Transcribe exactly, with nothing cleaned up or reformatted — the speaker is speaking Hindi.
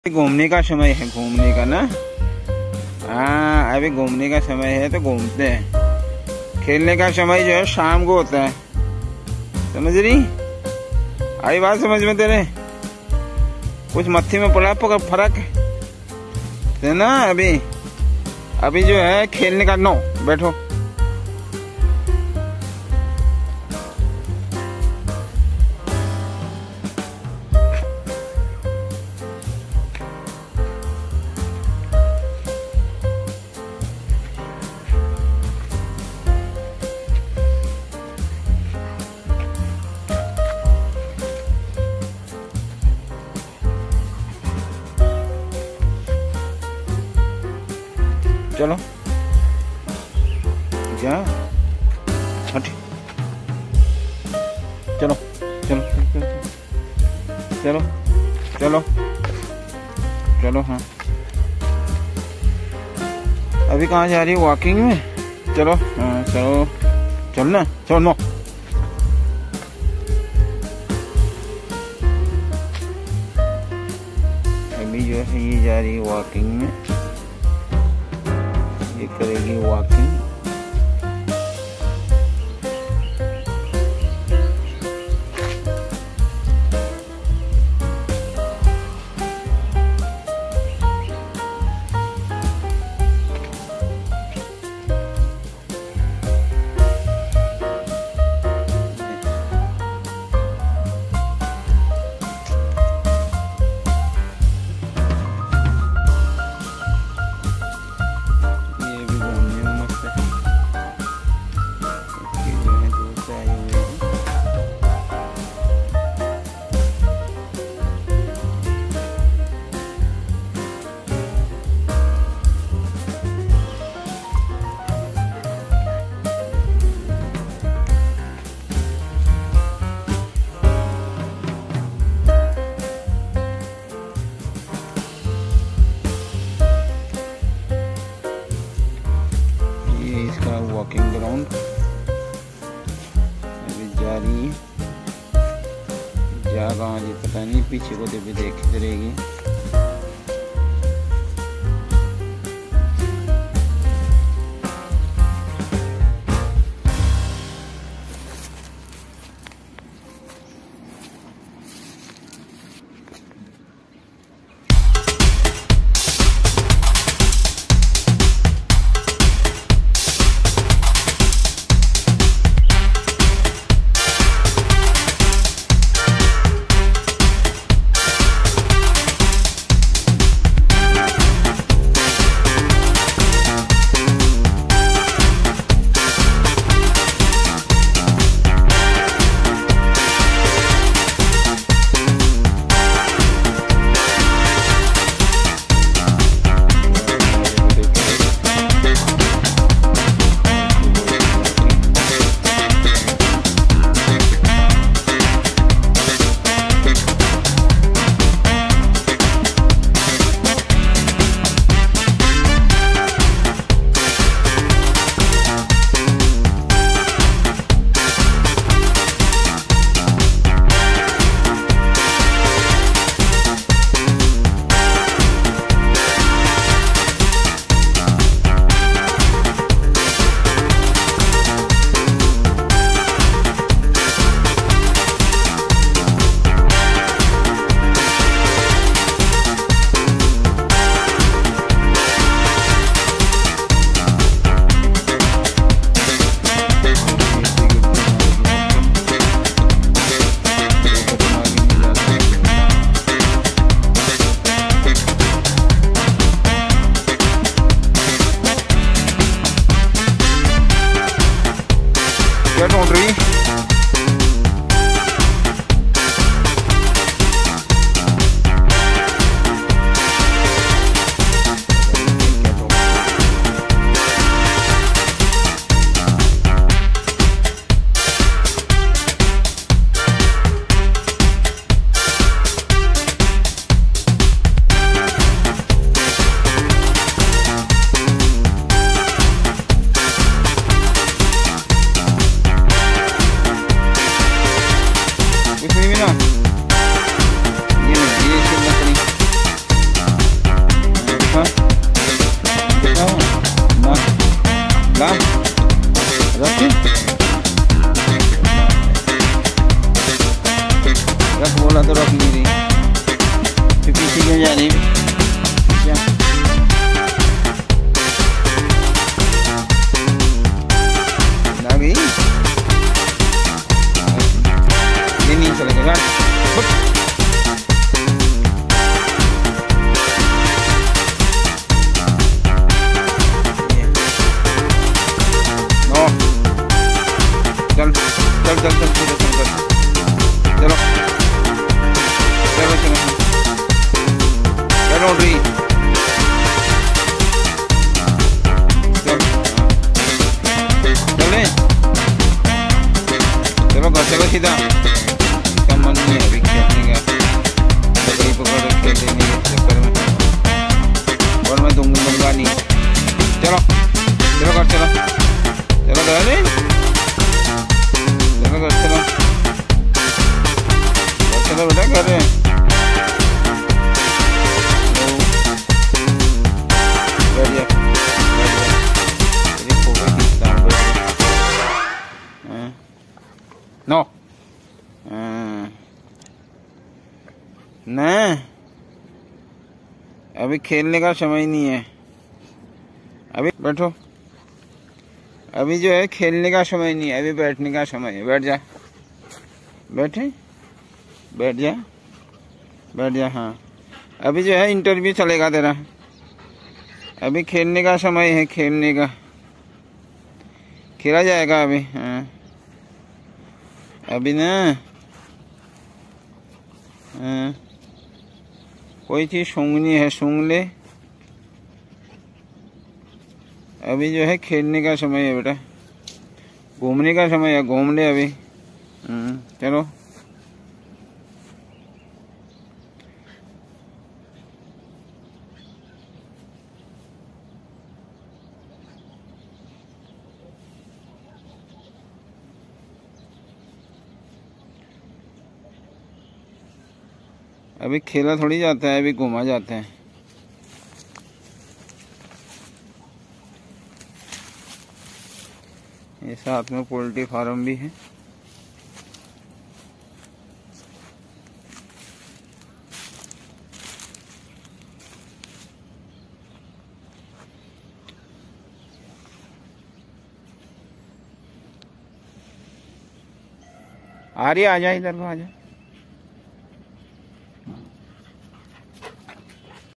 घूमने का समय है, घूमने का ना। हाँ अभी घूमने का समय है तो घूमते हैं। खेलने का समय जो है शाम को होता है, समझ रही? आई बात समझ में तेरे? कुछ मत्थी में पड़ा पकड़ फर्क है ना। अभी अभी जो है खेलने का, नो बैठो। चलो जा, हट, चलो चलो चलो चलो चलो। हाँ अभी कहाँ जा रही है? वॉकिंग में? चलो हाँ चलो चल ना, चलो नो। अभी जो है ये जा रही है वॉकिंग में, ये करेगी वॉकिंग। इसका वॉकिंग ग्राउंड अभी जा रही है, जा कहाँ जी पता नहीं, पीछे को भी देखती रहेगी। जा रही क्या? आ गई ये नहीं चलेगा चल चल चल चल चल चल चलो चलो चलो चलो री चल चले चलो घर चलो सीधा इसका मन नहीं है अभी खेलने का बकरी पकड़ खेलने के चक्कर में और मैं दूंगा दूंगा नहीं चलो चलो घर चलो चलो घर चलो चलो चलो बेटा कर रहे हैं नो नहीं अभी खेलने का समय नहीं है अभी बैठो अभी जो है खेलने का समय नहीं है अभी बैठने का समय है बैठ जा बैठे बैठ जा बैठ जा हाँ अभी जो है इंटरव्यू चलेगा तेरा अभी खेलने का समय है खेलने का खेला जाएगा अभी हाँ अभी ना हाँ कोई चीज़ सूंघनी है सूंघ ले अभी जो है खेलने का समय है बेटा घूमने का समय है घूम ले अभी चलो अभी खेला थोड़ी जाता है अभी घूमा जाता है ये साथ में पोल्ट्री फार्म भी है आ रही आ जा इधर को आ जा